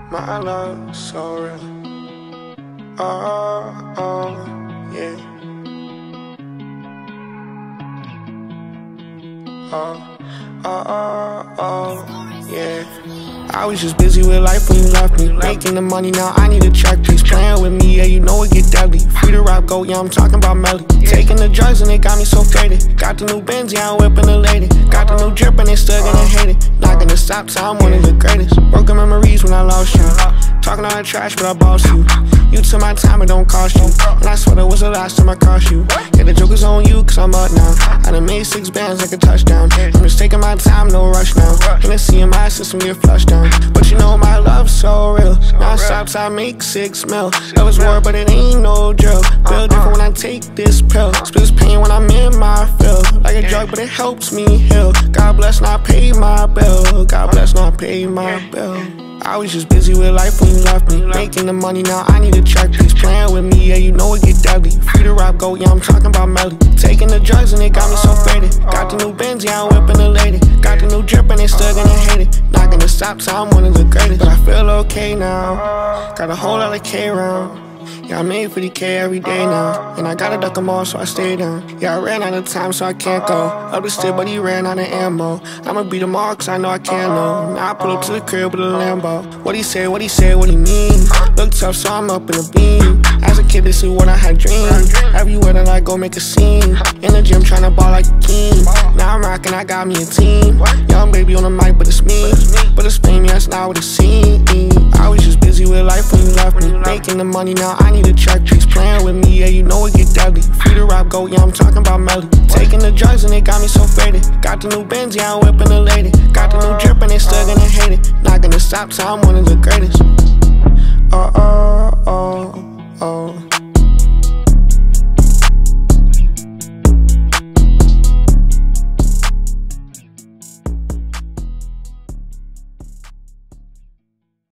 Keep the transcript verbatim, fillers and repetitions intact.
My love so real. Oh, oh, yeah. Oh, oh, oh, oh, yeah. I was just busy with life when you left me. Making the money now, I need a check piece. Playing with me, yeah, you know it get deadly. Free to rap, go, yeah, I'm talking about Melly. Taking the drugs and it got me so faded. Got the new Benz, yeah, I'm whipping the lady. Got the new drip and they still gonna hate it. Not gonna stop till I'm one of the greatest. Broken memories when I lost you. Talking all that trash, but I boss you. You took my time, it don't cost you. And I swear that was the last time I cost you. Yeah, the joke is on you, cause I'm up now. I done made six bands like a touchdown. I'm just taking my time, no rush now. Hennessy in my system, get flushed down. But you know my love's so real. Now stops, I make six mil. Love is war, but it ain't no drill. Feel different when I take this pill. Spills pain when I'm in my field. Like a drug, but it helps me heal. God bless, not pay my bill. God bless, not pay my bill. I was just busy with life when you left me. Making the money now, I need a check piece. Playing with me, yeah, you know it get deadly. Free to rap, go, yeah, I'm talking about Melly. Taking the drugs and it got me so faded. Got the new Benz, yeah, I'm whipping the lady. Got the new drip and they still gonna hate it. Not gonna stop till I'm one of the greatest. But I feel okay now. Got a whole lot of K round. Yeah, I made fifty K every day now. And I gotta duck them all, so I stay down. Yeah, I ran out of time, so I can't go. Up the stick, but he ran out of ammo. I'ma beat them all, cause I know I can't know. Now I pull up to the crib with a Lambo. What he say, what he say, what he mean? Look tough, so I'm up in a beam. As a kid, this is what I had dreamed. Everywhere that I go, make a scene. In the gym, tryna ball like a king. Now I'm rocking, I got me a team. Young baby on the mic, but it's me. But it's fame, yeah, that's not what it seems. I was just busy with life when you left me. Making the money now, I need a check piece. Playing with me, yeah, you know it get deadly. Free to rap, go, yeah, I'm talking about Melly. Taking the drugs and it got me so faded. Got the new Benz, yeah, I'm whipping the lady. Got the new drip and they still gonna hate it. Not gonna stop till I'm one of the greatest. Uh oh.